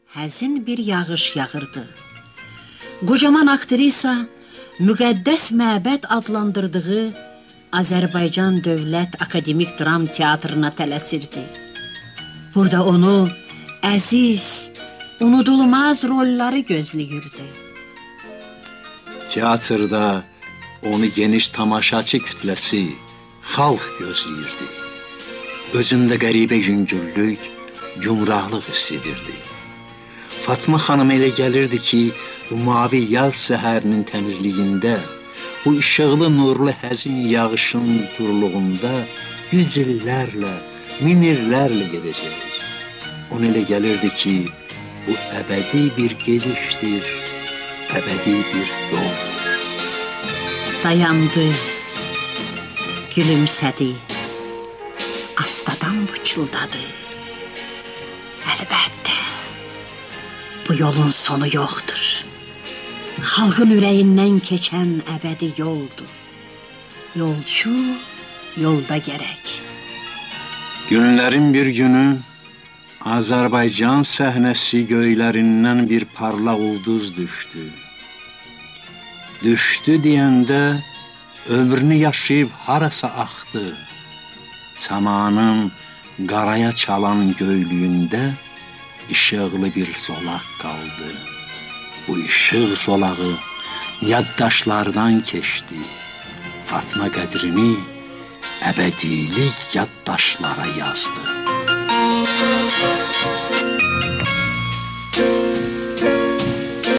həzin bir yağış yağırdı. Qocaman aktrisa müqəddəs məbəd adlandırdığı Azərbaycan Dövlət Akademik Dram Teatrına tələsirdi. Burada onu əziz, unudulmaz rolları gözləyirdi. Teatrda onu geniş tamaşaçı kütləsi, xalq gözləyirdi. Özündə qəribə yüngüllük, gümrahlıq hiss edirdi. Fatma xanım elə gəlirdi ki, bu mavi yaz səhərinin təmizliyində, bu işıqlı nurlu həzin yağışın durluğunda 100 illərlə, 1000 illərlə gedəcək. Ona elə gəlirdi ki, bu əbədi bir gedişdir, əbədi bir yoldur. Dayandı, gülümsədi, astadan pıçıldadı. Əlbəttə, bu yolun sonu yoxdur. Xalqın ürəyindən keçən əbədi yoldur. Yolcu yolda gərək. Günlərin bir günü Azərbaycan səhnəsi göylərindən bir parlaq ulduz düşdü. Düşdü deyəndə ömrünü yaşayıb harasa axdı. Samanın qaraya çalan göylüyündə işıqlı bir zolaq qaldı. Bu işıq zolağı yaddaşlardan keçdi. Fatma qədrini əbədilik yaddaşlara yazdı.